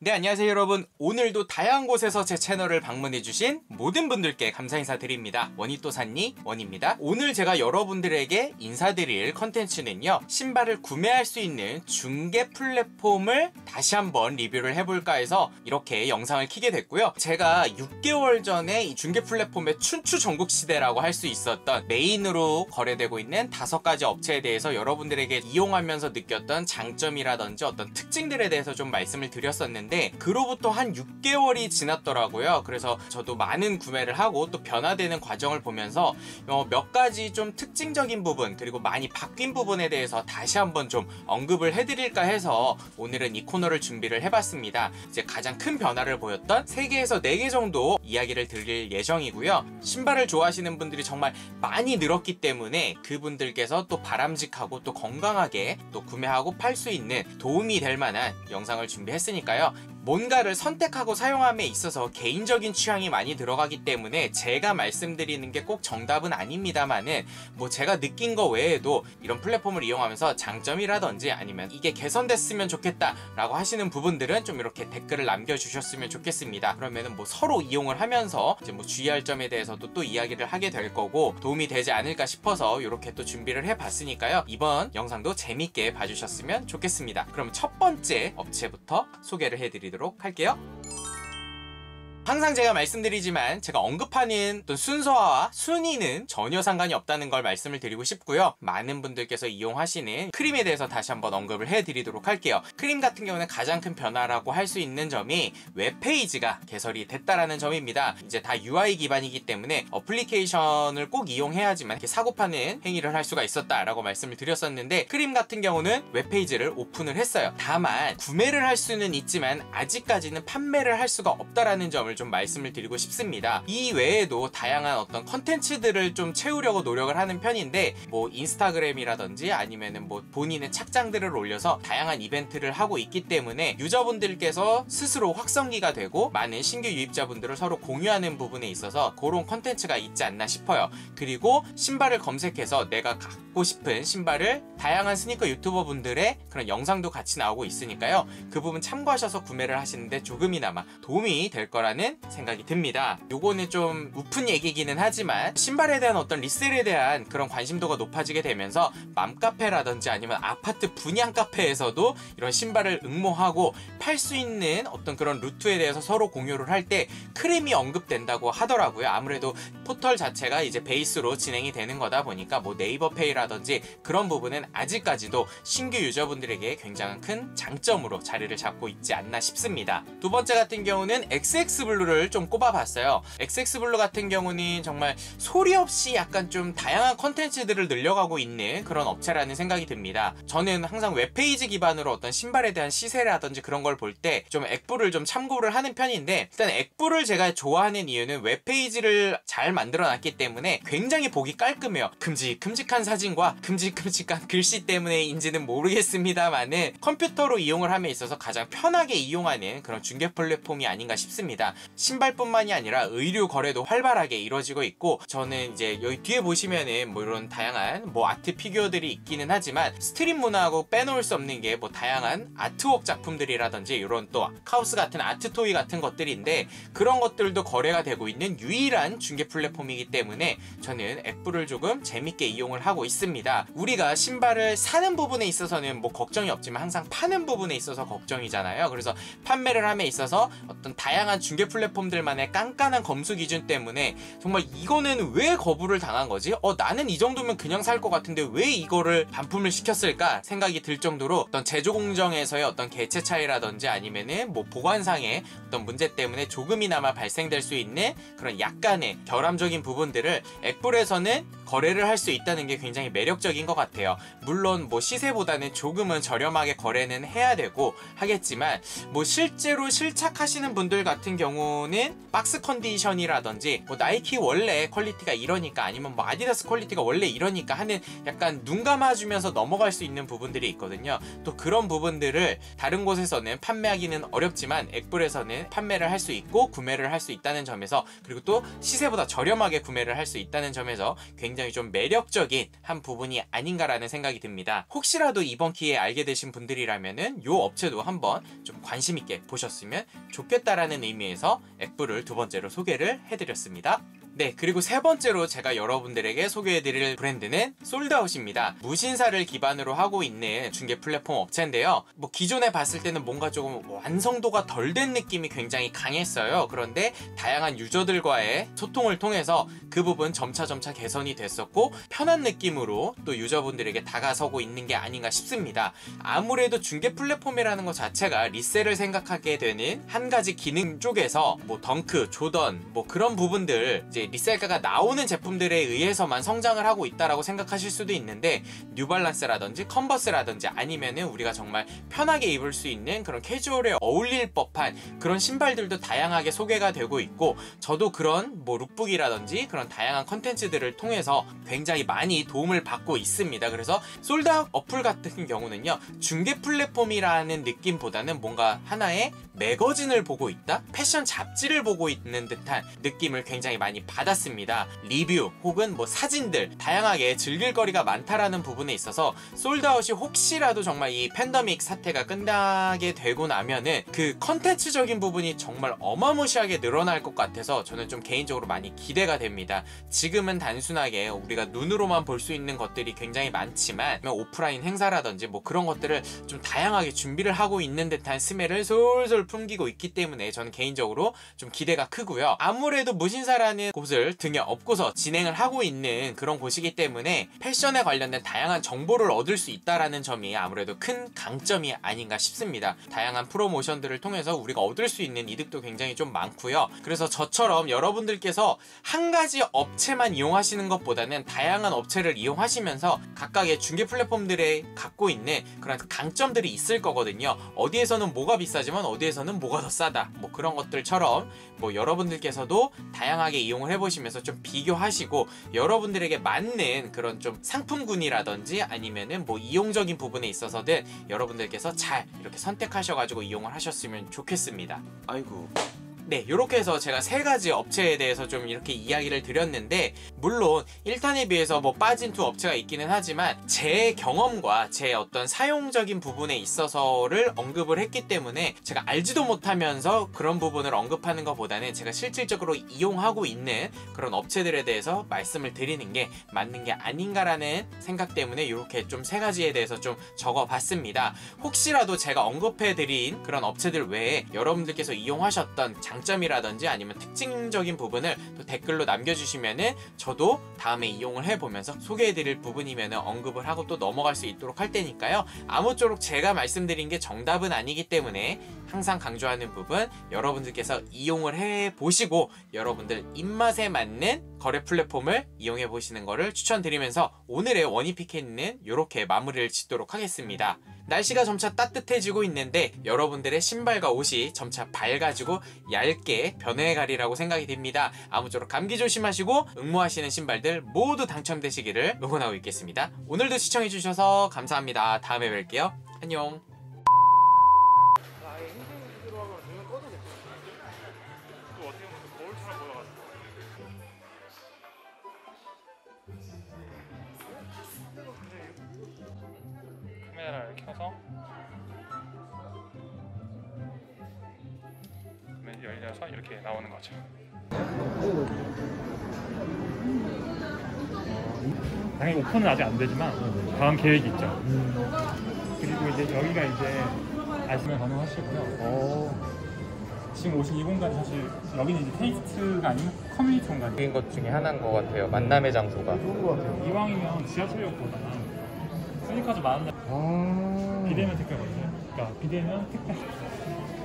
네, 안녕하세요 여러분. 오늘도 다양한 곳에서 제 채널을 방문해주신 모든 분들께 감사 인사드립니다. 원이또샀니? 원입니다. 오늘 제가 여러분들에게 인사드릴 컨텐츠는요, 신발을 구매할 수 있는 중개 플랫폼을 다시 한번 리뷰를 해볼까 해서 이렇게 영상을 켜게 됐고요. 제가 6개월 전에 이 중개 플랫폼의 춘추 전국시대라고 할 수 있었던 메인으로 거래되고 있는 5가지 업체에 대해서 여러분들에게 이용하면서 느꼈던 장점이라든지 어떤 특징들에 대해서 좀 말씀을 드렸었는데, 그로부터 한 6개월이 지났더라고요. 그래서 저도 많은 구매를 하고 또 변화되는 과정을 보면서 몇 가지 좀 특징적인 부분, 그리고 많이 바뀐 부분에 대해서 다시 한번 좀 언급을 해드릴까 해서 오늘은 이 코너를 준비를 해봤습니다. 이제 가장 큰 변화를 보였던 3개에서 4개 정도 이야기를 드릴 예정이고요. 신발을 좋아하시는 분들이 정말 많이 늘었기 때문에 그분들께서 또 바람직하고 또 건강하게 또 구매하고 팔 수 있는 도움이 될 만한 영상을 준비했으니까요. 뭔가를 선택하고 사용함에 있어서 개인적인 취향이 많이 들어가기 때문에 제가 말씀드리는 게 꼭 정답은 아닙니다만은, 뭐 제가 느낀 거 외에도 이런 플랫폼을 이용하면서 장점이라든지 아니면 이게 개선됐으면 좋겠다 라고 하시는 부분들은 좀 이렇게 댓글을 남겨주셨으면 좋겠습니다. 그러면은 뭐 서로 이용을 하면서 이제 뭐 주의할 점에 대해서도 또 이야기를 하게 될 거고 도움이 되지 않을까 싶어서 이렇게 또 준비를 해봤으니까요. 이번 영상도 재밌게 봐주셨으면 좋겠습니다. 그럼 첫 번째 업체부터 소개를 해드리도록 할게요. 항상 제가 말씀드리지만 제가 언급하는 어떤 순서와 순위는 전혀 상관이 없다는 걸 말씀을 드리고 싶고요. 많은 분들께서 이용하시는 크림에 대해서 다시 한번 언급을 해드리도록 할게요. 크림 같은 경우는 가장 큰 변화라고 할 수 있는 점이 웹페이지가 개설이 됐다라는 점입니다. 이제 다 UI 기반이기 때문에 어플리케이션을 꼭 이용해야지만 이렇게 사고 파는 행위를 할 수가 있었다라고 말씀을 드렸었는데, 크림 같은 경우는 웹페이지를 오픈을 했어요. 다만 구매를 할 수는 있지만 아직까지는 판매를 할 수가 없다라는 점을 좀 말씀을 드리고 싶습니다. 이 외에도 다양한 어떤 컨텐츠들을 좀 채우려고 노력을 하는 편인데, 뭐 인스타그램이라든지 아니면은 뭐 본인의 착장들을 올려서 다양한 이벤트를 하고 있기 때문에 유저분들께서 스스로 확성기가 되고 많은 신규 유입자분들을 서로 공유하는 부분에 있어서 그런 컨텐츠가 있지 않나 싶어요. 그리고 신발을 검색해서 내가 갖고 싶은 신발을 다양한 스니커 유튜버 분들의 그런 영상도 같이 나오고 있으니까요. 그 부분 참고하셔서 구매를 하시는데 조금이나마 도움이 될 거라는 생각이 듭니다. 요거는 좀 우픈 얘기기는 하지만 신발에 대한 어떤 리셀에 대한 그런 관심도가 높아지게 되면서 맘카페라든지 아니면 아파트 분양 카페에서도 이런 신발을 응모하고 팔 수 있는 어떤 그런 루트에 대해서 서로 공유를 할 때 크림이 언급된다고 하더라고요. 아무래도 포털 자체가 이제 베이스로 진행이 되는 거다 보니까 뭐 네이버페이라든지 그런 부분은 아직까지도 신규 유저분들에게 굉장히 큰 장점으로 자리를 잡고 있지 않나 싶습니다. 두 번째 같은 경우는 XX블루를 좀 꼽아봤어요. XX블루 같은 경우는 정말 소리 없이 약간 좀 다양한 컨텐츠들을 늘려가고 있는 그런 업체라는 생각이 듭니다. 저는 항상 웹페이지 기반으로 어떤 신발에 대한 시세라든지 그런 걸 볼 때 좀 액부를 좀 참고를 하는 편인데, 일단 액부를 제가 좋아하는 이유는 웹페이지를 잘 만들어놨기 때문에 굉장히 보기 깔끔해요. 큼직큼직한 사진과 큼직큼직한 글씨 때문에인지는 모르겠습니다만은 컴퓨터로 이용을 함에 있어서 가장 편하게 이용하는 그런 중개 플랫폼이 아닌가 싶습니다. 신발뿐만이 아니라 의류 거래도 활발하게 이루어지고 있고, 저는 이제 여기 뒤에 보시면은 뭐 이런 다양한 뭐 아트 피규어들이 있기는 하지만 스트릿 문화하고 빼놓을 수 없는 게 뭐 다양한 아트웍 작품들이라든지 이런 또 카우스 같은 아트 토이 같은 것들인데, 그런 것들도 거래가 되고 있는 유일한 중개 플랫폼이기 때문에 저는 액부를 조금 재밌게 이용을 하고 있습니다. 우리가 신발을 사는 부분에 있어서는 뭐 걱정이 없지만 항상 파는 부분에 있어서 걱정이잖아요. 그래서 판매를 함에 있어서 어떤 다양한 중개 플랫폼들만의 깐깐한 검수 기준 때문에 정말 이거는 왜 거부를 당한 거지? 나는 이 정도면 그냥 살 것 같은데 왜 이거를 반품을 시켰을까 생각이 들 정도로 어떤 제조 공정에서의 어떤 개체 차이라든지 아니면은 뭐 보관상의 어떤 문제 때문에 조금이나마 발생될 수 있는 그런 약간의 결함적인 부분들을 액불에서는 거래를 할 수 있다는 게 굉장히 매력적인 것 같아요. 물론 뭐 시세보다는 조금은 저렴하게 거래는 해야 되고 하겠지만, 뭐 실제로 실착하시는 분들 같은 경우 경우는 박스 컨디션이라든지 뭐 나이키 원래 퀄리티가 이러니까 아니면 뭐 아디다스 퀄리티가 원래 이러니까 하는 약간 눈 감아주면서 넘어갈 수 있는 부분들이 있거든요. 또 그런 부분들을 다른 곳에서는 판매하기는 어렵지만 엑불에서는 판매를 할 수 있고 구매를 할 수 있다는 점에서, 그리고 또 시세보다 저렴하게 구매를 할 수 있다는 점에서 굉장히 좀 매력적인 한 부분이 아닌가라는 생각이 듭니다. 혹시라도 이번 기회에 알게 되신 분들이라면은 요 업체도 한번 좀 관심 있게 보셨으면 좋겠다라는 의미에서 엑불을 두 번째로 소개를 해드렸습니다. 네, 그리고 세 번째로 제가 여러분들에게 소개해드릴 브랜드는 솔드아웃입니다. 무신사를 기반으로 하고 있는 중개 플랫폼 업체인데요. 뭐 기존에 봤을 때는 뭔가 조금 완성도가 덜 된 느낌이 굉장히 강했어요. 그런데 다양한 유저들과의 소통을 통해서 그 부분 점차 개선이 됐었고 편한 느낌으로 또 유저분들에게 다가서고 있는 게 아닌가 싶습니다. 아무래도 중개 플랫폼이라는 것 자체가 리셀을 생각하게 되는 한 가지 기능 쪽에서 뭐 덩크, 조던 뭐 그런 부분들 이제 리셀가가 나오는 제품들에 의해서만 성장을 하고 있다라고 생각하실 수도 있는데, 뉴발란스라든지 컨버스라든지 아니면은 우리가 정말 편하게 입을 수 있는 그런 캐주얼에 어울릴 법한 그런 신발들도 다양하게 소개가 되고 있고, 저도 그런 뭐 룩북이라든지 그런 다양한 컨텐츠들을 통해서 굉장히 많이 도움을 받고 있습니다. 그래서 솔드아웃 어플 같은 경우는요, 중개 플랫폼이라는 느낌보다는 뭔가 하나의 매거진을 보고 있다? 패션 잡지를 보고 있는 듯한 느낌을 굉장히 많이 받았습니다. 리뷰 혹은 뭐 사진들 다양하게 즐길 거리가 많다라는 부분에 있어서 솔드아웃이 혹시라도 정말 이 팬데믹 사태가 끝나게 되고 나면은 그 컨텐츠적인 부분이 정말 어마무시하게 늘어날 것 같아서 저는 좀 개인적으로 많이 기대가 됩니다. 지금은 단순하게 우리가 눈으로만 볼 수 있는 것들이 굉장히 많지만 오프라인 행사라든지 뭐 그런 것들을 좀 다양하게 준비를 하고 있는 듯한 스멜을 솔솔 풍기고 있기 때문에 저는 개인적으로 좀 기대가 크고요. 아무래도 무신사라는 곳을 등에 업고서 진행을 하고 있는 그런 곳이기 때문에 패션에 관련된 다양한 정보를 얻을 수 있다라는 점이 아무래도 큰 강점이 아닌가 싶습니다. 다양한 프로모션들을 통해서 우리가 얻을 수 있는 이득도 굉장히 좀 많고요. 그래서 저처럼 여러분들께서 한 가지 업체만 이용하시는 것보다는 다양한 업체를 이용하시면서 각각의 중개 플랫폼들에 갖고 있는 그런 강점들이 있을 거거든요. 어디에서는 뭐가 비싸지만 어디에서는 뭐가 더 싸다, 뭐 그런 것들처럼 뭐 여러분들께서도 다양하게 이용을 해보시면서 좀 비교하시고 여러분들에게 맞는 그런 좀 상품군이라든지 아니면은 뭐 이용적인 부분에 있어서든 여러분들께서 잘 이렇게 선택하셔가지고 이용을 하셨으면 좋겠습니다. 아이고. 네, 이렇게 해서 제가 세 가지 업체에 대해서 좀 이렇게 이야기를 드렸는데, 물론 1탄에 비해서 뭐 빠진 두 업체가 있기는 하지만 제 경험과 제 어떤 사용적인 부분에 있어서를 언급을 했기 때문에 제가 알지도 못하면서 그런 부분을 언급하는 것보다는 제가 실질적으로 이용하고 있는 그런 업체들에 대해서 말씀을 드리는 게 맞는 게 아닌가라는 생각 때문에 이렇게 좀 세 가지에 대해서 좀 적어봤습니다. 혹시라도 제가 언급해드린 그런 업체들 외에 여러분들께서 이용하셨던 장점이라든지 아니면 특징적인 부분을 또 댓글로 남겨주시면은 저도 다음에 이용을 해보면서 소개해드릴 부분이면은 언급을 하고 또 넘어갈 수 있도록 할 테니까요. 아무쪼록 제가 말씀드린 게 정답은 아니기 때문에 항상 강조하는 부분, 여러분들께서 이용을 해보시고 여러분들 입맛에 맞는 거래 플랫폼을 이용해 보시는 거를 추천드리면서 오늘의 원희피켓는 이렇게 마무리를 짓도록 하겠습니다. 날씨가 점차 따뜻해지고 있는데 여러분들의 신발과 옷이 점차 밝아지고 얇게 변해가리라고 생각이 듭니다. 아무쪼록 감기 조심하시고 응모하시는 신발들 모두 당첨되시기를 응원하고 있겠습니다. 오늘도 시청해주셔서 감사합니다. 다음에 뵐게요. 안녕. 카메라를 켜서 그러면 열려서 이렇게 나오는 거죠. 당연히 오픈은 아직 안 되지만 다음 계획이 있죠. 그리고 이제 여기가 이제 아시면 가능하시고요. 지금 오신 이 공간이 사실 여기는 이제 테이스트가 아닌 커뮤니티 공간이에요. 인 것 중에 하나인 것 같아요. 만남의 장소가. 좋은 것 같아요. 이왕이면 지하철역보다 스니커즈 많은 날 비대면 택배 거든요. 그러니까 비대면 택배